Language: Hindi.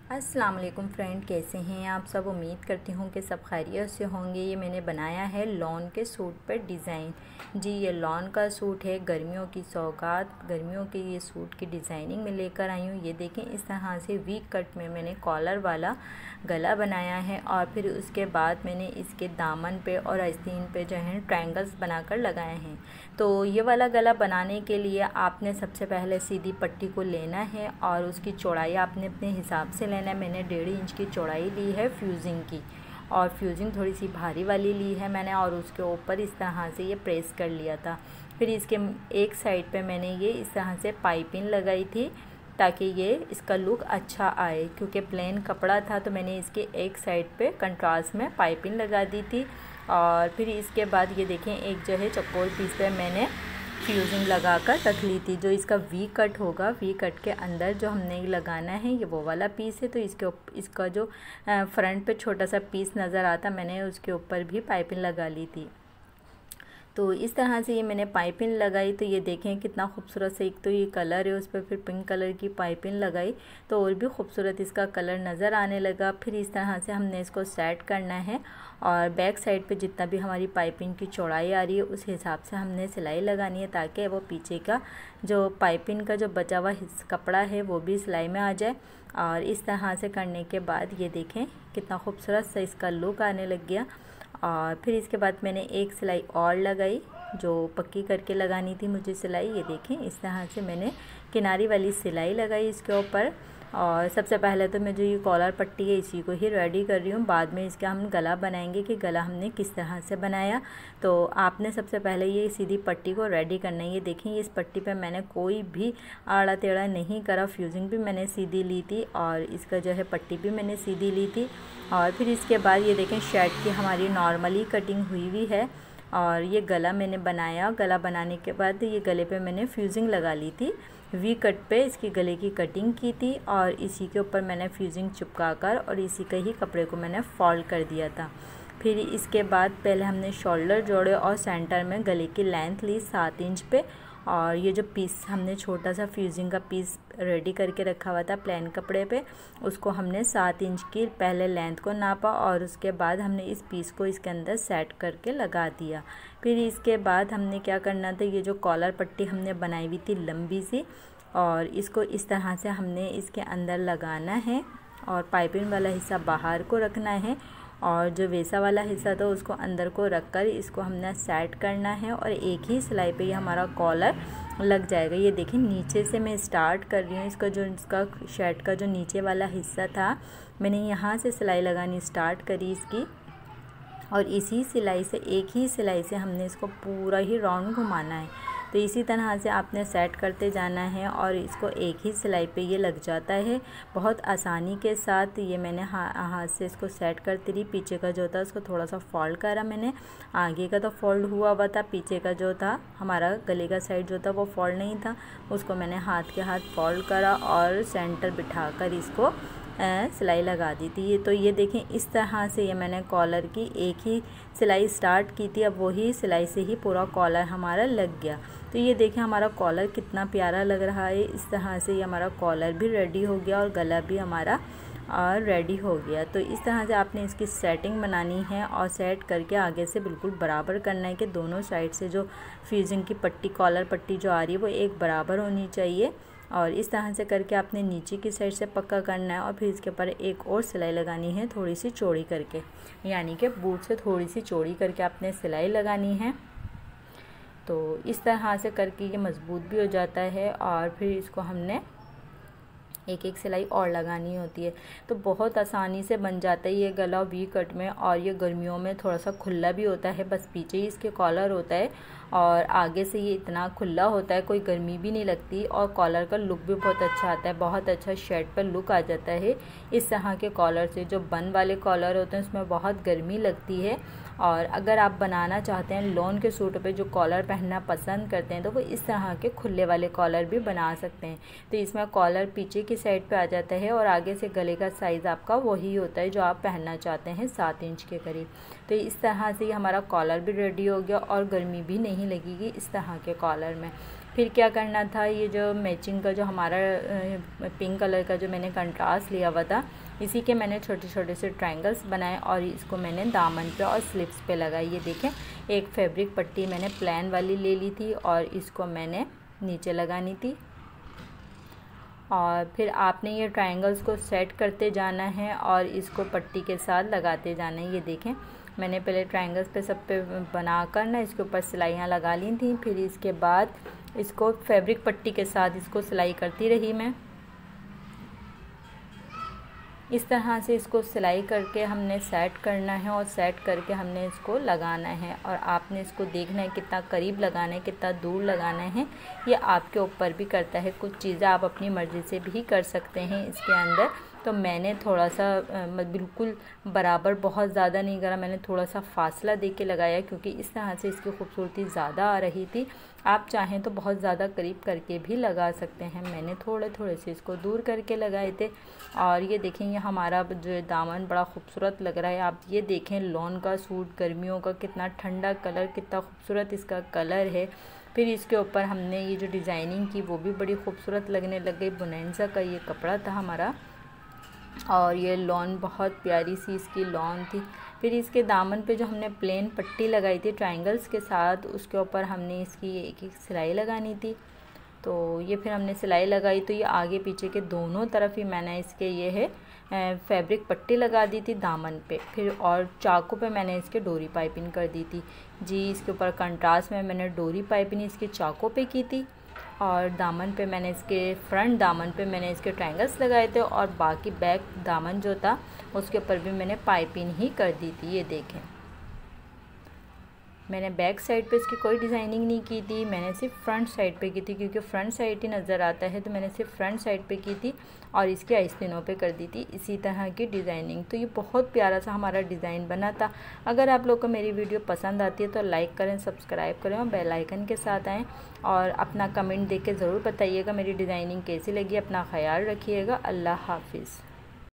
अस्सलाम वालेकुम फ्रेंड, कैसे हैं आप सब। उम्मीद करती हूँ कि सब खैरियत से होंगे। ये मैंने बनाया है लॉन के सूट पर डिज़ाइन। जी, ये लॉन का सूट है, गर्मियों की सौगात, गर्मियों के ये सूट की डिज़ाइनिंग में लेकर आई हूँ। ये देखें, इस तरह से वी कट में मैंने कॉलर वाला गला बनाया है और फिर उसके बाद मैंने इसके दामन पे और आस्तीन पे जो है ट्रायंगल्स बनाकर लगाए हैं। तो ये वाला गला बनाने के लिए आपने सबसे पहले सीधी पट्टी को लेना है और उसकी चौड़ाई आपने अपने हिसाब से लेना है। मैंने 1.5 इंच की चौड़ाई ली है फ्यूजिंग की, और फ्यूजिंग थोड़ी सी भारी वाली ली है मैंने, और उसके ऊपर इस तरह से ये प्रेस कर लिया था। फिर इसके एक साइड पे मैंने ये इस तरह से पाइपिंग लगाई थी ताकि ये इसका लुक अच्छा आए। क्योंकि प्लेन कपड़ा था तो मैंने इसके एक साइड पे कंट्रास्ट में पाइपिंग लगा दी थी। और फिर इसके बाद ये देखें, एक जो है चौकोर पीस पे मैंने फ्यूजिंग लगाकर रख ली थी। जो इसका वी कट होगा, वी कट के अंदर जो हमने लगाना है ये वो वाला पीस है। तो इसका जो फ्रंट पे छोटा सा पीस नज़र आता, मैंने उसके ऊपर भी पाइपिंग लगा ली थी। तो इस तरह से ये मैंने पाइपिंग लगाई। तो ये देखें कितना खूबसूरत से, एक तो ये कलर है, उस पर फिर पिंक कलर की पाइपिंग लगाई तो और भी खूबसूरत इसका कलर नज़र आने लगा। फिर इस तरह से हमने इसको सेट करना है और बैक साइड पे जितना भी हमारी पाइपिंग की चौड़ाई आ रही है उस हिसाब से हमने सिलाई लगानी है, ताकि वो पीछे का जो पाइपिंग का जो बचा हुआ कपड़ा है वो भी सिलाई में आ जाए। और इस तरह से करने के बाद ये देखें कितना खूबसूरत सा इसका लुक आने लग गया। और फिर इसके बाद मैंने एक सिलाई और लगाई, जो पक्की करके लगानी थी मुझे सिलाई। ये देखें, इस तरह से मैंने किनारी वाली सिलाई लगाई इसके ऊपर। और सबसे पहले तो मैं जो ये कॉलर पट्टी है इसी को ही रेडी कर रही हूँ, बाद में इसका हम गला बनाएंगे कि गला हमने किस तरह से बनाया। तो आपने सबसे पहले ये सीधी पट्टी को रेडी करना है। ये देखें, इस पट्टी पे मैंने कोई भी आड़ा टेढ़ा नहीं करा, फ्यूजिंग भी मैंने सीधी ली थी और इसका जो है पट्टी भी मैंने सीधी ली थी। और फिर इसके बाद ये देखें, शर्ट की हमारी नॉर्मली कटिंग हुई हुई है और ये गला मैंने बनाया। गला बनाने के बाद ये गले पे मैंने फ्यूजिंग लगा ली थी, वी कट पे इसकी गले की कटिंग की थी और इसी के ऊपर मैंने फ्यूजिंग चिपका कर और इसी के ही कपड़े को मैंने फोल्ड कर दिया था। फिर इसके बाद पहले हमने शोल्डर जोड़े और सेंटर में गले की लेंथ ली 7 इंच पे। और ये जो पीस हमने छोटा सा फ्यूजिंग का पीस रेडी करके रखा हुआ था प्लेन कपड़े पे, उसको हमने 7 इंच की पहले लेंथ को नापा और उसके बाद हमने इस पीस को इसके अंदर सेट करके लगा दिया। फिर इसके बाद हमने क्या करना था, ये जो कॉलर पट्टी हमने बनाई हुई थी लंबी सी, और इसको इस तरह से हमने इसके अंदर लगाना है और पाइपिंग वाला हिस्सा बाहर को रखना है और जो वैसा वाला हिस्सा था उसको अंदर को रखकर इसको हमने सेट करना है और एक ही सिलाई पे ये हमारा कॉलर लग जाएगा। ये देखिए, नीचे से मैं स्टार्ट कर रही हूँ। इसका शर्ट का जो नीचे वाला हिस्सा था मैंने यहाँ से सिलाई लगानी स्टार्ट करी इसकी, और इसी सिलाई से, एक ही सिलाई से हमने इसको पूरा ही राउंड घुमाना है। तो इसी तरह से आपने सेट करते जाना है और इसको एक ही सिलाई पे ये लग जाता है बहुत आसानी के साथ। ये मैंने हाथ से इसको सेट करती रही। पीछे का जो था उसको थोड़ा सा फोल्ड करा मैंने, आगे का तो फोल्ड हुआ था, पीछे का जो था हमारा गले का साइड जो था वो फोल्ड नहीं था, उसको मैंने हाथ के हाथ फोल्ड करा और सेंटर बिठा कर इसको सिलाई लगा दी थी। तो ये देखें, इस तरह से ये मैंने कॉलर की एक ही सिलाई स्टार्ट की थी, अब वही सिलाई से ही पूरा कॉलर हमारा लग गया। तो ये देखें, हमारा कॉलर कितना प्यारा लग रहा है। इस तरह से ये हमारा कॉलर भी रेडी हो गया और गला भी हमारा और रेडी हो गया। तो इस तरह से आपने इसकी सेटिंग बनानी है और सेट करके आगे से बिल्कुल बराबर करना है कि दोनों साइड से जो फ्यूजिंग की पट्टी, कॉलर पट्टी जो आ रही है वो एक बराबर होनी चाहिए। और इस तरह से करके आपने नीचे की साइड से पक्का करना है और फिर इसके ऊपर एक और सिलाई लगानी है थोड़ी सी चौड़ी करके, यानी कि बूट से थोड़ी सी चौड़ी करके आपने सिलाई लगानी है। तो इस तरह से करके ये मज़बूत भी हो जाता है और फिर इसको हमने एक एक सिलाई और लगानी होती है। तो बहुत आसानी से बन जाता है ये गला वी कट में। और ये गर्मियों में थोड़ा सा खुला भी होता है, बस पीछे ही इसके कॉलर होता है और आगे से ये इतना खुला होता है, कोई गर्मी भी नहीं लगती और कॉलर का लुक भी बहुत अच्छा आता है, बहुत अच्छा शर्ट पर लुक आ जाता है इस तरह के कॉलर से। जो बन वाले कॉलर होते हैं उसमें बहुत गर्मी लगती है। और अगर आप बनाना चाहते हैं लॉन के सूट पे जो कॉलर पहनना पसंद करते हैं तो वो इस तरह के खुले वाले कॉलर भी बना सकते हैं। तो इसमें कॉलर पीछे की साइड पे आ जाता है और आगे से गले का साइज़ आपका वही होता है जो आप पहनना चाहते हैं, 7 इंच के करीब। तो इस तरह से हमारा कॉलर भी रेडी हो गया और गर्मी भी नहीं लगेगी इस तरह के कॉलर में। फिर क्या करना था, ये जो मैचिंग का जो हमारा पिंक कलर का जो मैंने कंट्रास्ट लिया हुआ था, इसी के मैंने छोटे छोटे से ट्रायंगल्स बनाए और इसको मैंने दामन पे और स्लीव्स पे लगाई। ये देखें, एक फैब्रिक पट्टी मैंने प्लेन वाली ले ली थी और इसको मैंने नीचे लगानी थी और फिर आपने ये ट्रायंगल्स को सेट करते जाना है और इसको पट्टी के साथ लगाते जाना है। ये देखें, मैंने पहले ट्रायंगल्स पे सब पे बनाकर ना इसके ऊपर सिलाइयाँ लगा ली थी, फिर इसके बाद इसको फैब्रिक पट्टी के साथ इसको सिलाई करती रही मैं। इस तरह से इसको सिलाई करके हमने सेट करना है और सेट करके हमने इसको लगाना है और आपने इसको देखना है कितना करीब लगाना है, कितना दूर लगाना है, ये आपके ऊपर भी करता है। कुछ चीज़ें आप अपनी मर्ज़ी से भी कर सकते हैं इसके अंदर। तो मैंने थोड़ा सा बिल्कुल बराबर बहुत ज़्यादा नहीं करा, मैंने थोड़ा सा फासला दे के लगाया क्योंकि इस तरह से इसकी खूबसूरती ज़्यादा आ रही थी। आप चाहें तो बहुत ज़्यादा करीब करके भी लगा सकते हैं। मैंने थोड़े थोड़े से इसको दूर करके लगाए थे और ये देखें, ये हमारा जो दामन बड़ा खूबसूरत लग रहा है। आप ये देखें, लॉन का सूट गर्मियों का, कितना ठंडा कलर, कितना खूबसूरत इसका कलर है। फिर इसके ऊपर हमने ये जो डिज़ाइनिंग की वो भी बड़ी खूबसूरत लगने लग गई। बोनेंजा का ये कपड़ा था हमारा और ये लॉन बहुत प्यारी सी इसकी लॉन थी। फिर इसके दामन पे जो हमने प्लेन पट्टी लगाई थी ट्रायंगल्स के साथ, उसके ऊपर हमने इसकी एक एक सिलाई लगानी थी। तो ये फिर हमने सिलाई लगाई तो ये आगे पीछे के दोनों तरफ ही मैंने इसके ये है फैब्रिक पट्टी लगा दी थी दामन पे। फिर और चाकू पे मैंने इसके डोरी पाइपिंग कर दी थी जी। इसके ऊपर कंट्रास्ट में मैंने डोरी पाइपिंग इसके चाकू पे की थी और दामन पे मैंने इसके फ्रंट दामन पे मैंने इसके ट्रायंगल्स लगाए थे और बाकी बैक दामन जो था उसके ऊपर भी मैंने पाइपिंग ही कर दी थी। ये देखें, मैंने बैक साइड पे इसकी कोई डिज़ाइनिंग नहीं की थी, मैंने सिर्फ फ्रंट साइड पे की थी क्योंकि फ्रंट साइड ही नज़र आता है, तो मैंने सिर्फ फ्रंट साइड पे की थी और इसके आस्तीनों पे कर दी थी इसी तरह की डिज़ाइनिंग। तो ये बहुत प्यारा सा हमारा डिज़ाइन बना था। अगर आप लोग को मेरी वीडियो पसंद आती है तो लाइक करें, सब्सक्राइब करें और बेल आइकन के साथ आएँ और अपना कमेंट दे के ज़रूर बताइएगा मेरी डिज़ाइनिंग कैसी लगी। अपना ख्याल रखिएगा। अल्लाह हाफिज़।